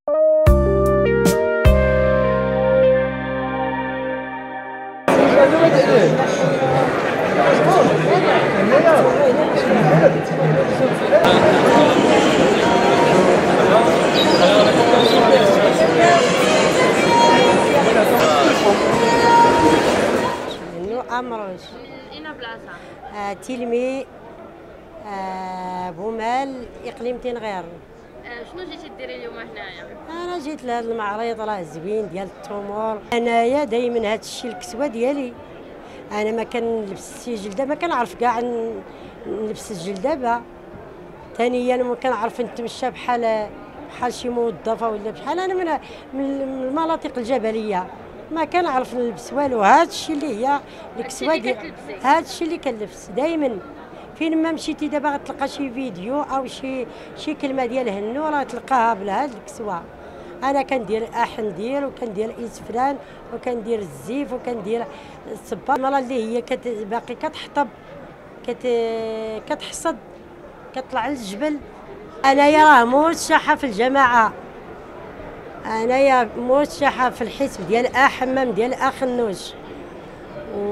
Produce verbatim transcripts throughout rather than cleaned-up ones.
أمروش اين بلاصه؟ آه، تلمي آه، بومال إقليم تنغير. آه، شنو جيتي ديري اليوم هنايا؟ أنا جيت لهذا المعرض راه زوين ديال التمور. أنايا دايما هذا الشيء الكسوة ديالي، أنا ما كنلبس شي جلدة، ما كنعرف كاع نلبس الجلدة. ثانيا ما كنعرف نتمشى بحال بحال شي موظفة ولا بحال أنا من من المناطق الجبلية، ما كنعرف نلبس والو. هذا الشيء اللي هي الكسوه ديال هذا الشيء اللي كنلبس دائما. فين ما مشيتي دابا غتلقى شي فيديو او شي شي كلمه ديال هنو راه تلقاها بهذه الكسوه. انا كندير اح ندير وكندير اسفران وكندير الزيف وكندير الصبا. المراه اللي هي كت باقي كتحطب كت كتحصد كتطلع للجبل. انايا راه مرشحه في الجماعه، انايا مرشحه في الحزب ديال ا حمام ديال ا خنوش، و...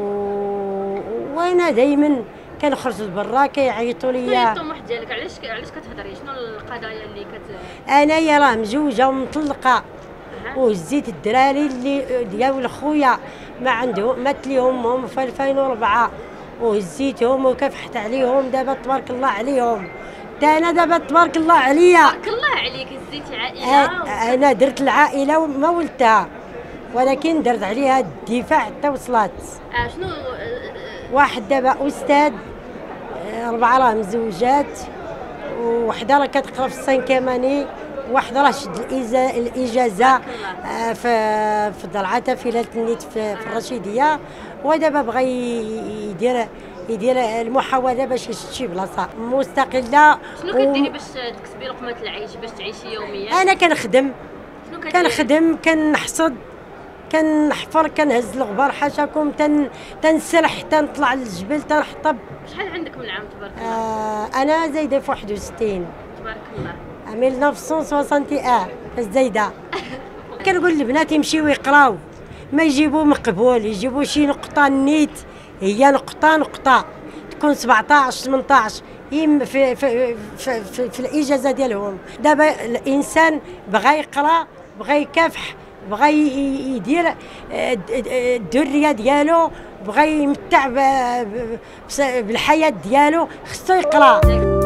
وانا دائما كنخرج لبرا كيعيطوا لي. شنو هي الطموح ديالك؟ علاش علاش كتهضري؟ شنو القضايا اللي كت انايا راه مزوجه ومطلقه، أه. وهزيت الدراري اللي ديال خويا ما عندهم مات ليهم امهم في ألفين وأربعة، وهزيتهم وكافحت عليهم. دابا تبارك الله عليهم، تا انا دابا تبارك الله عليا. تبارك الله عليك هزيتي عائله. آه انا درت العائله وما ولدتها، ولكن درت عليها الدفاع حتى وصلت. آه شنو آه واحد دابا استاذ، اربعه راه مزوجات، وحده راه كتقرا في السانكيماني، وواحده راه شد الاجازه آه في في ضلعه في النيت في, في الرشيديه، ودابا بغى يدير يدير المحاوله باش يشد شي بلاصه مستقله. شنو كديري باش تكسبي لقمه العيش باش تعيشي يوميا؟ انا كنخدم شنو كديري؟ كنخدم كنحصد كنحفر كنهز الغبار حاشاكم، تن تنسرح تنطلع للجبل تنحطب. شحال عندك من عام تبارك الله؟ آه انا زايده في واحد وستين تبارك الله. ألف وتسعمية وواحد وستين في الزايده. كنقول للبنات يمشيو يقراو، ما يجيبوا مقبول، يجيبوا شي نقطه نيت، هي نقطه نقطه تكون سبعطاش ثمنطاش في في في, في, في, في الاجازه ديالهم. دابا الانسان بغى يقرا بغى يكافح بغى يدير الدريه ديالو، بغى يمتع بالحياه ديالو، خصو يقرا.